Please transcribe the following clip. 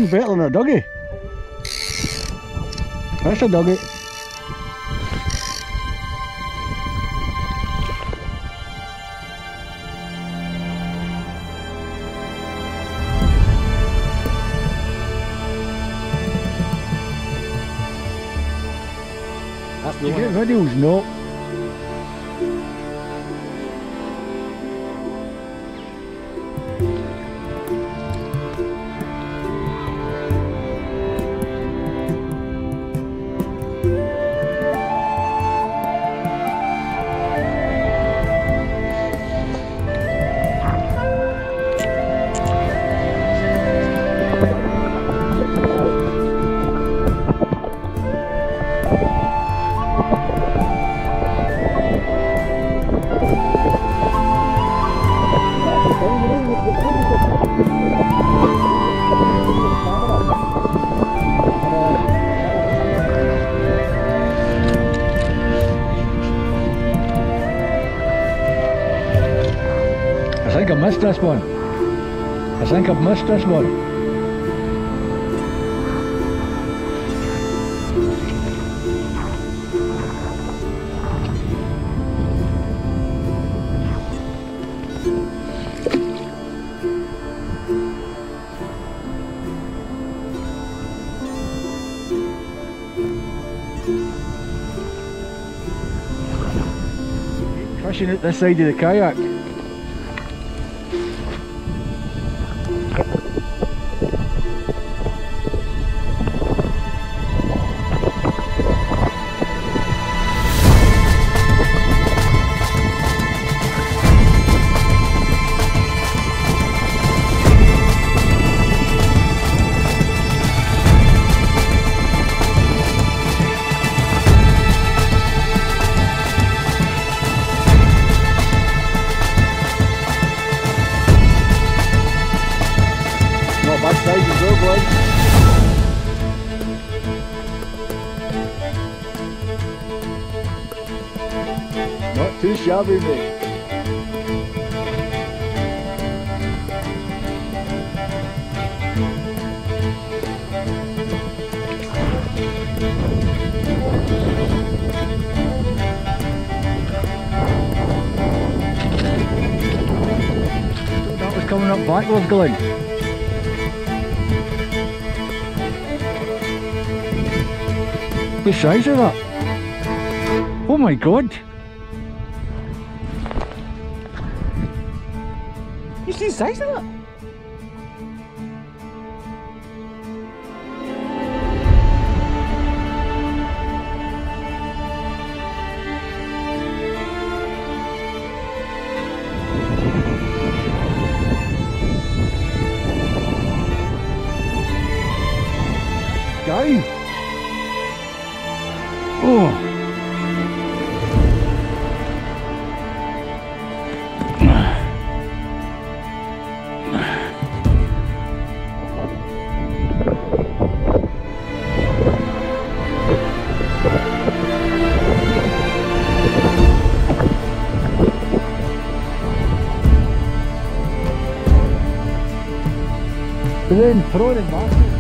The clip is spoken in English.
Swimming better than a doggy. That's a doggy. That's the You one. get videos? No. I think I missed this one. I think I've missed this one. Fishing at this side of the kayak. Bad size as well, boys. Not too shabby, mate. That was coming up backwards, Glen. The size of that! Oh my god! You see the size of that? Guy! Oh! Then throw it in basket.